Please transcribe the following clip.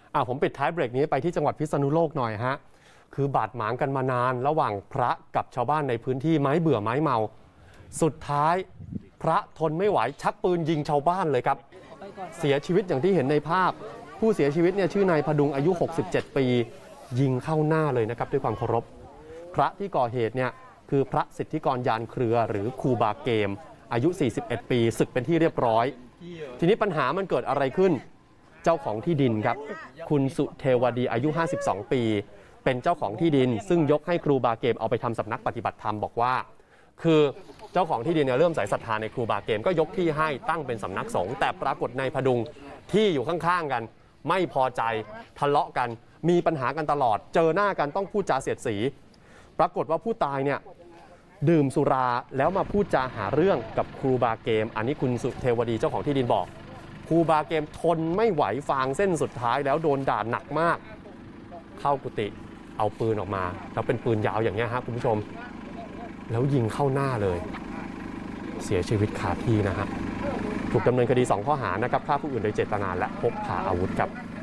ผมปิดท้ายเบรกนี้ไปที่จังหวัดพิษณุโลกหน่อยฮะคือบาดหมางกันมานานระหว่างพระกับชาวบ้านในพื้นที่ไม้เบื่อไม้เมาสุดท้ายพระทนไม่ไหวชักปืนยิงชาวบ้านเลยครับเสียชีวิตอย่างที่เห็นในภาพผู้เสียชีวิตเนี่ยชื่อนายพดุงอายุ67ปียิงเข้าหน้าเลยนะครับด้วยความเคารพพระที่ก่อเหตุเนี่ยคือพระสิทธิกรยานเครือหรือครูบาเกมอายุ41ปีศึกเป็นที่เรียบร้อยทีนี้ปัญหามันเกิดอะไรขึ้นเจ้าของที่ดินครับคุณสุเทวดีอายุ52ปีเป็นเจ้าของที่ดินซึ่งยกให้ครูบาเกมเอาไปทำสำนักปฏิบัติธรรมบอกว่าคือเจ้าของที่ดินเนี่ยเริ่มสายศรัทธาในครูบาเกมก็ยกที่ให้ตั้งเป็นสำนักสงฆ์แต่ปรากฏนายพดุงที่อยู่ข้างๆกันไม่พอใจทะเลาะกันมีปัญหากันตลอดเจอหน้ากันต้องพูดจาเสียดสีปรากฏว่าผู้ตายเนี่ยดื่มสุราแล้วมาพูดจาหาเรื่องกับครูบาเกมอันนี้คุณสุเทวดีเจ้าของที่ดินบอกครูบาเกมทนไม่ไหวฟางเส้นสุดท้ายแล้วโดนด่าหนักมากเข้ากุฏิเอาปืนออกมาแล้วเป็นปืนยาวอย่างนี้ครับคุณผู้ชมแล้วยิงเข้าหน้าเลยเสียชีวิตคาที่นะฮะถูกดำเนินคดี2ข้อหานะครับฆ่าผู้อื่นโดยเจตนาและพกพาอาวุธครับ